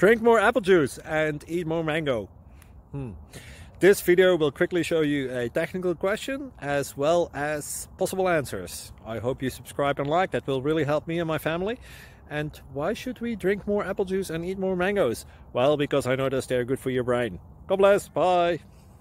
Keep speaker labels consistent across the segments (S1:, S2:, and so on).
S1: Drink more apple juice and eat more mango. This video will quickly show you a technical question as well as possible answers. I hope you subscribe and like, that will really help me and my family. And why should we drink more apple juice and eat more mangoes? Well, because I noticed they're good for your brain. God bless, bye!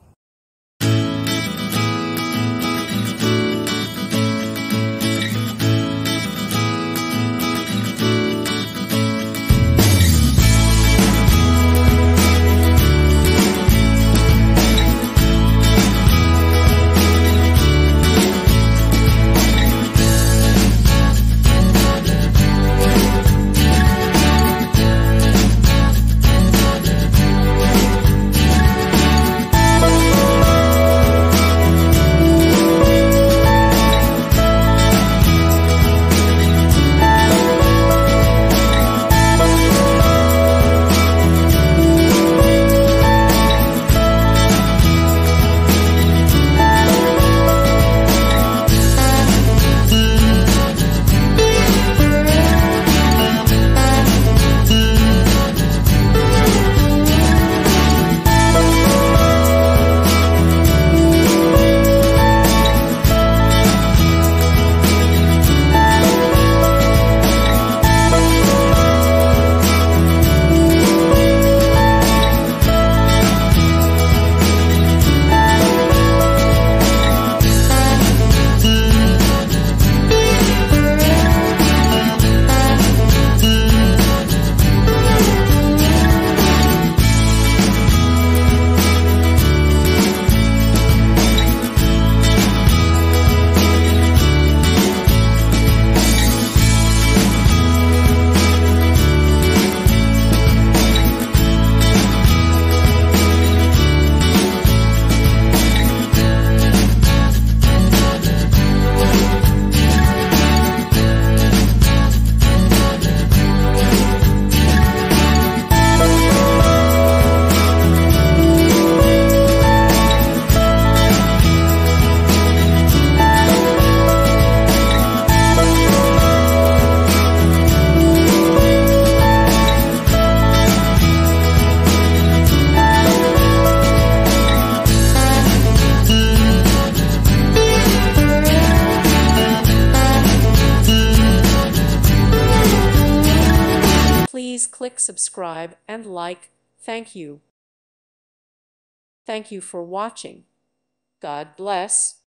S2: Please click subscribe and like. Thank you. Thank you for watching. God bless.